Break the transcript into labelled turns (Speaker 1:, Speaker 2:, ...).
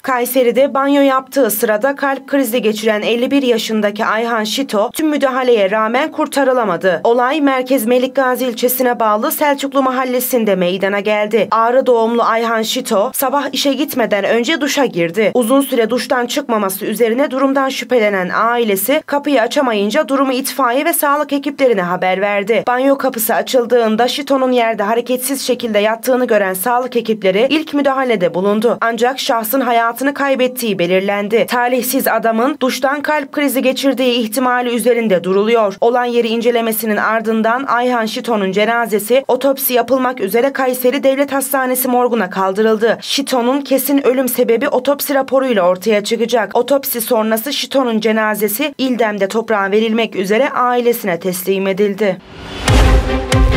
Speaker 1: Kayseri'de banyo yaptığı sırada kalp krizi geçiren 51 yaşındaki Ayhan Şito tüm müdahaleye rağmen kurtarılamadı. Olay Merkez Melikgazi ilçesine bağlı Selçuklu mahallesinde meydana geldi. Ağrı doğumlu Ayhan Şito sabah işe gitmeden önce duşa girdi. Uzun süre duştan çıkmaması üzerine durumdan şüphelenen ailesi kapıyı açamayınca durumu itfaiye ve sağlık ekiplerine haber verdi. Banyo kapısı açıldığında Şito'nun yerde hareketsiz şekilde yattığını gören sağlık ekipleri ilk müdahalede bulundu. Ancak şahsın hayatını kaybettiği belirlendi. Talihsiz adamın duştan kalp krizi geçirdiği ihtimali üzerinde duruluyor. Olay yeri incelemesinin ardından Ayhan Şito'nun cenazesi otopsi yapılmak üzere Kayseri Devlet Hastanesi morguna kaldırıldı. Şito'nun kesin ölüm sebebi otopsi raporuyla ortaya çıkacak. Otopsi sonrası Şito'nun cenazesi İldem'de toprağa verilmek üzere ailesine teslim edildi.